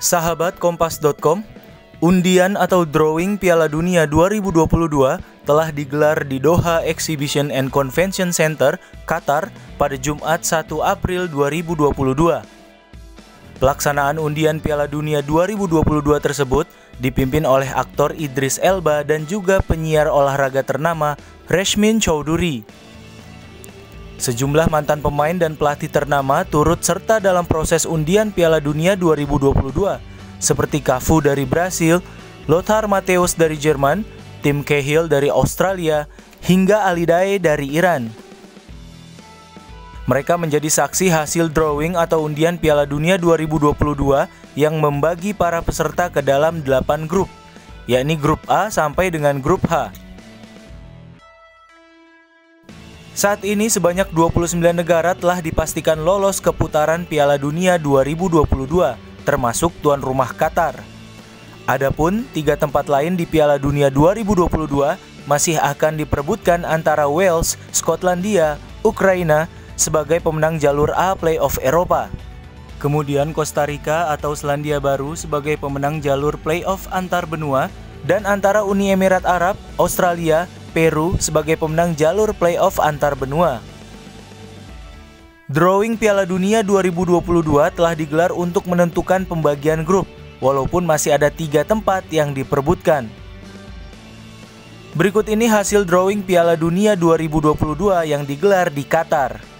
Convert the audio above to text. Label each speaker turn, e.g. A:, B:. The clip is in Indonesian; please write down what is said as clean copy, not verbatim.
A: Sahabat Kompas.com, undian atau drawing Piala Dunia 2022 telah digelar di Doha Exhibition and Convention Center, Qatar pada Jumat 1 April 2022. Pelaksanaan undian Piala Dunia 2022 tersebut dipimpin oleh aktor Idris Elba dan juga penyiar olahraga ternama Reshmin Chowdhury. Sejumlah mantan pemain dan pelatih ternama turut serta dalam proses undian Piala Dunia 2022 seperti Cafu dari Brasil, Lothar Matthäus dari Jerman, Tim Cahill dari Australia, hingga Ali Daei dari Iran. Mereka menjadi saksi hasil drawing atau undian Piala Dunia 2022 yang membagi para peserta ke dalam 8 grup, yakni grup A sampai dengan grup H. Saat ini sebanyak 29 negara telah dipastikan lolos ke putaran Piala Dunia 2022, termasuk tuan rumah Qatar. Adapun 3 tempat lain di Piala Dunia 2022 masih akan diperebutkan antara Wales, Skotlandia, Ukraina sebagai pemenang jalur A Playoff Eropa. Kemudian Costa Rica atau Selandia Baru sebagai pemenang jalur Playoff antar benua, dan antara Uni Emirat Arab, Australia, Peru sebagai pemenang jalur Playoff antar benua. Drawing Piala Dunia 2022 telah digelar untuk menentukan pembagian grup, walaupun masih ada 3 tempat yang diperebutkan. Berikut ini hasil drawing Piala Dunia 2022 yang digelar di Qatar.